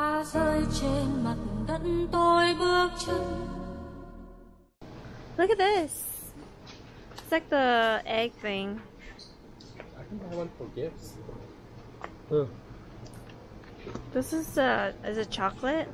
lá rơi trên mặt đất tôi bước chân. Look at this. It's like the egg thing. I can buy one for gifts. This is it chocolate?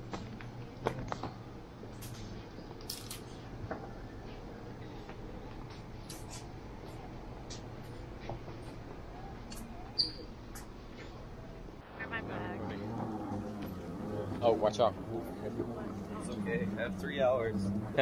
Oh, watch out. It's okay. I have 3 hours.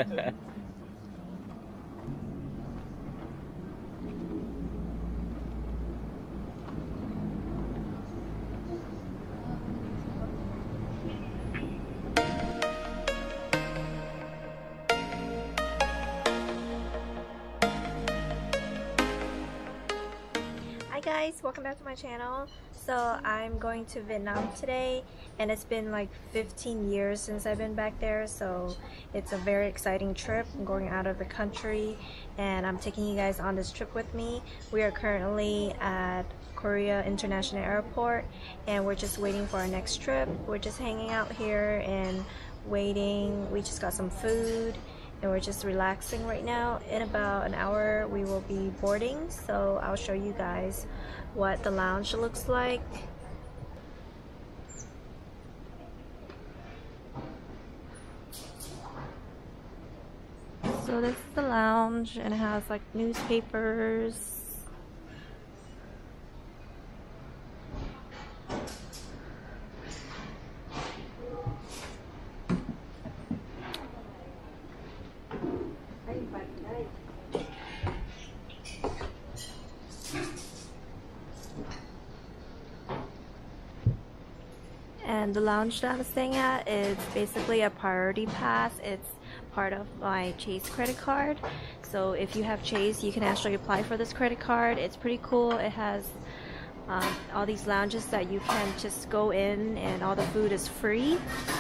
Hi guys, welcome back to my channel. So I'm going to Vietnam today, and it's been like 15 years since I've been back there, so it's a very exciting trip. I'm going out of the country and I'm taking you guys on this trip with me. We are currently at Korea International Airport and we're just waiting for our next trip. We're just hanging out here and waiting. We just got some food and we're just relaxing right now. In about an hour we will be boarding, so I'll show you guys what the lounge looks like. So this is the lounge and it has like newspapers. And the lounge that I'm staying at is basically a priority pass. It's part of my Chase credit card. So if you have Chase, you can actually apply for this credit card. It's pretty cool. It has all these lounges that you can just go in and all the food is free.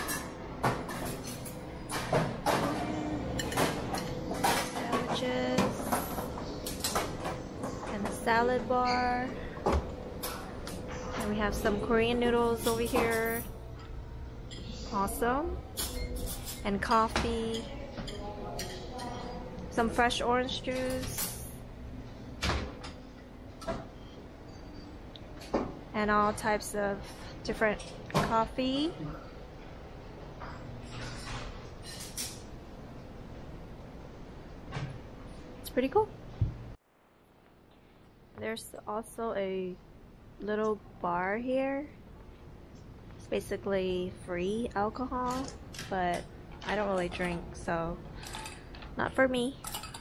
Sandwiches and the salad bar. And we have some Korean noodles over here. Awesome. And coffee. Some fresh orange juice. And all types of different coffee. It's pretty cool. There's also a little bar here. It's basically free alcohol, but I don't really drink, so not for me.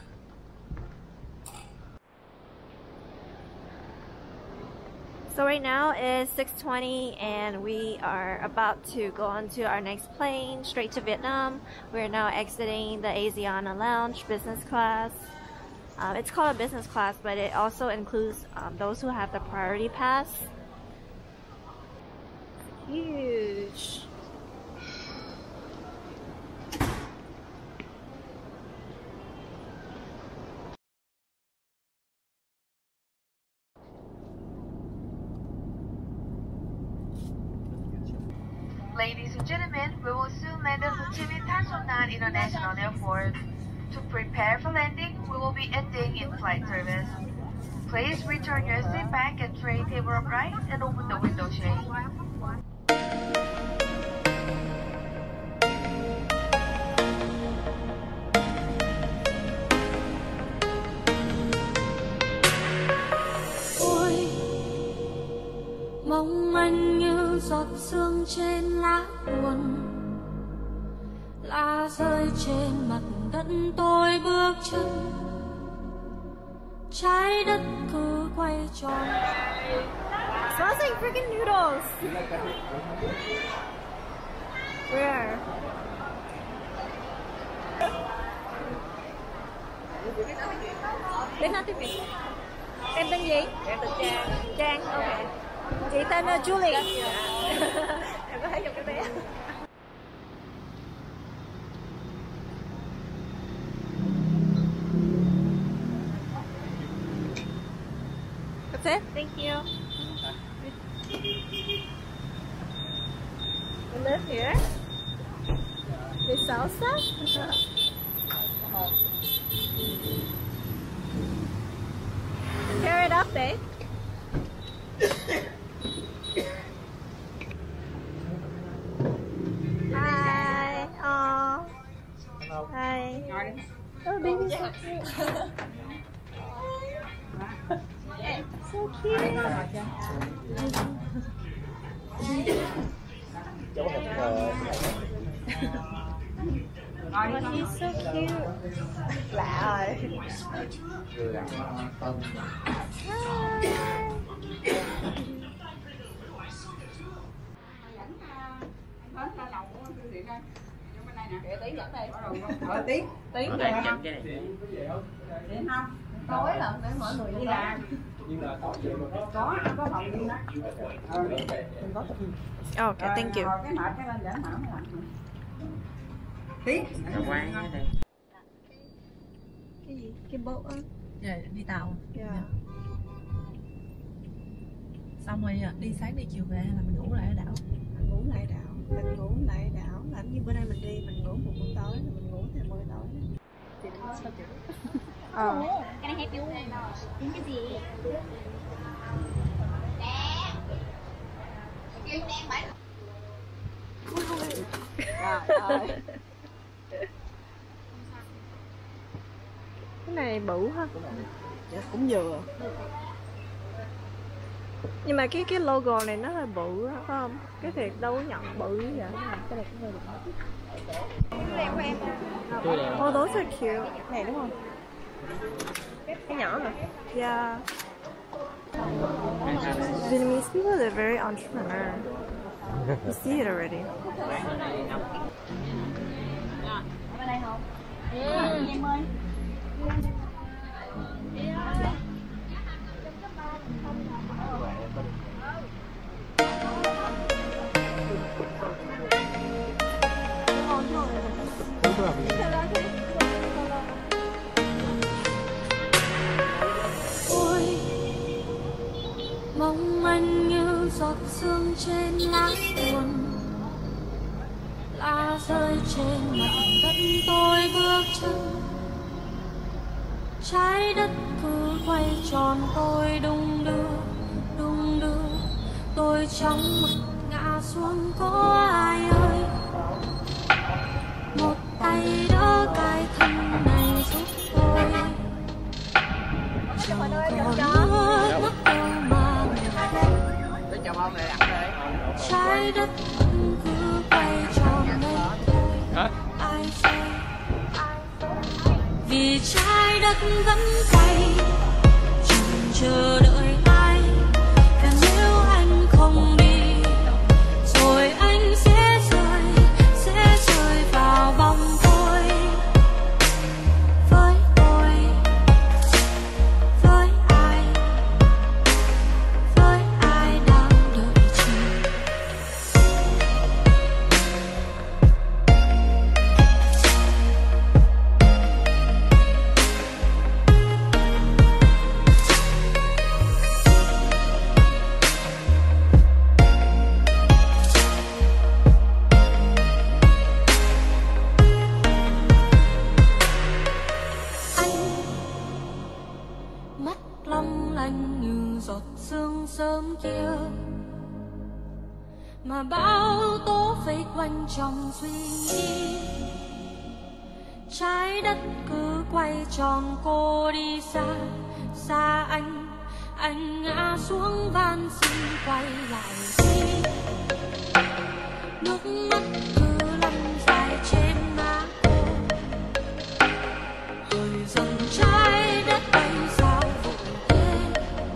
So right now it's 6:20 and we are about to go on to our next plane straight to Vietnam. We're now exiting the Asiana Lounge business class. It's called a business class, but it also includes those who have the priority pass. Huge. Ladies and gentlemen, we will soon land at Ho Chi Minh Thanh Son Nhan International Airport. To prepare for landing, we will be ending in-flight service. Please return your seat back and tray table upright and open the window shade. Ôi, mong manh như giọt sương trên lá buồn, lá rơi trên mặt đất tôi bước chân, trái đất cứ quay tròn. Smells like freaking noodles. Where? Tên là gì? Em tên gì? Em tên Trang. Trang, ok. Chị tên là Julie. Em có thấy trong cái bé. That's it? Thank you. And live here? They sell stuff? Tear it up, babe. Hi. Aww. Hi. Oh, baby's so cute. So cute. Oh, he's so cute. Lạ rồi. Tí rồi ha. Điện không? Tối là để mọi người đi làm. Có phòng đi đó. Okay, thank you. Cái mệt cái lên để mở mới làm. Tí. Cái gì? Cái bộ á? Dạ, đi tàu. Yeah. Xong rồi đi sáng đi chiều về hay là mình ngủ lại ở đảo? Mình ngủ lại đảo. Mình ngủ lại đảo. Làm như bữa nay mình đi, mình ngủ một buổi tối, mình ngủ thêm một buổi tối. Chị nói sao chị? Cái này hay biểu tính cái gì? Cái này bự ha. Dạ, cũng vừa. Nhưng mà cái logo này nó hơi bự á, phải không? Cái thiệt đâu có nhận bự như vậy. Cái này cũng hơi được. Oh, those are cute. Này đúng không? Cái nhỏ hả? Yeah. Vietnamese people, they're very entrepreneur. You see it already. Em ơi. Ôi, mong anh như giọt sương trên lá buồn, lá rơi trên mặt đất tôi bước chân, trái đất cứ quay tròn tôi đung đưa, tôi trong mực ngã xuống có ai ơi, một tay đỡ cái thân này giúp tôi. Chẳng còn nước mắt đâu mà trái đất cứ quay tròn lên thôi. Ai rơi vì trái đất vẫn quay, chẳng chờ đợi ai. Và nếu anh không đi rồi anh sẽ rơi vào bóng tôi. Với tôi, với ai đang đợi chờ. Mắt long lanh như giọt sương sớm kia, mà bão tố vây quanh trong suy nghĩ. Trái đất cứ quay tròn cô đi xa anh ngã xuống van xin quay lại đi. Nước mắt cứ lăn dài trên má cô, rồi dần trái đất bay sao vội thế.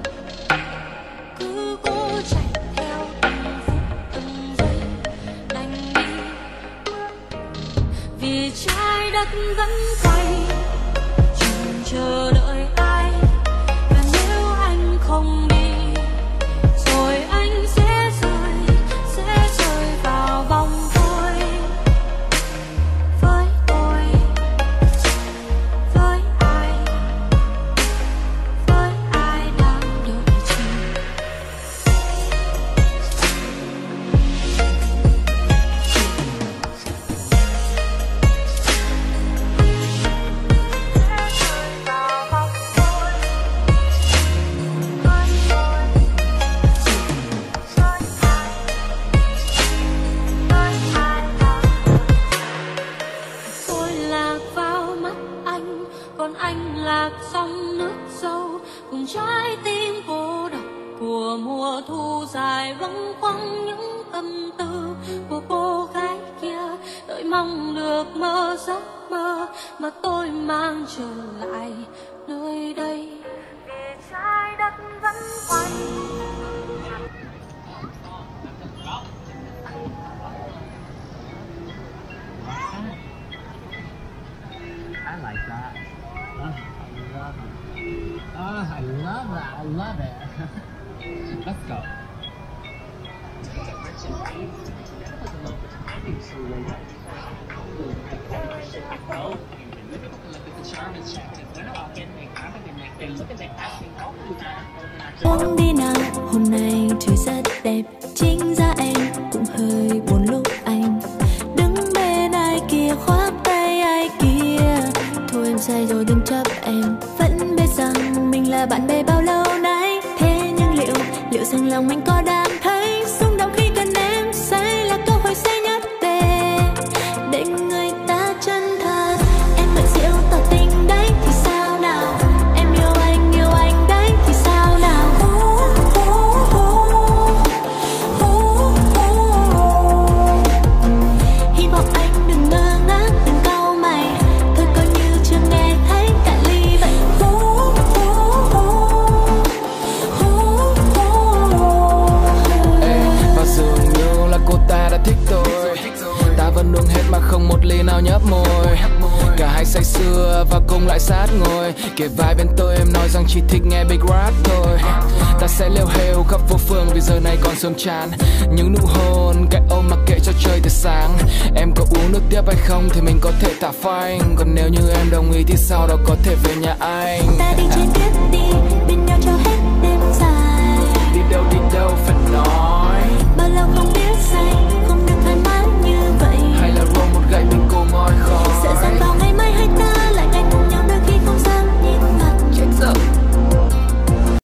Cứ cố chạy theo từng phút từng giây đành đi, vì trái đất vẫn quay, chẳng chờ đợi ai. Và nếu anh không đi rồi anh sẽ rơi vào vòng tôi. Với tôi, với ai đang đợi chờ. bâng khuâng những tâm tư của cô gái kia, đợi mong được mơ giấc mơ mà tôi mang trở lại nơi đây. Vì trái đất vẫn quay. I like that. I love that. I love it. Let's go. Uống đi nào, hôm nay trời rất đẹp. Chính ra em cũng hơi buồn lúc anh đứng bên ai kia khoác tay ai kia. Thôi em say rồi đừng chấp em. Vẫn biết rằng mình là bạn bè bao lâu nay. Thế nhưng liệu rằng lòng anh có đang thấy xung động khi cần em? Say là cơ hội say nhất để người ta chân thật. Em mượn rượu tỏ tình đấy thì sao nào? Em yêu anh đấy thì sao nào? Hy vọng anh đừng ngơ ngác, đừng cau mày. Thôi coi như chưa nghe thấy cạn ly vậy. Và dường như là cô ta đã thích tôi. Ta vẫn uống hết mà không một ly nào nhấp môi. Cả hai say sưa và cùng lại sát ngồi. Kề vai bên tôi em nói rằng chỉ thích nghe big rap thôi. Ta sẽ leo heo khắp phố phường vì giờ này còn sớm chán. Những nụ hôn, cái ôm mặc kệ cho trời từ sáng. Em có uống nước tiếp hay không thì mình có thể thả phanh. Còn nếu như em đồng ý thì sau đó có thể về nhà anh. Ta đi trên tiếp đi, bên nhau cho hết đêm dài. Đi đâu phải nói.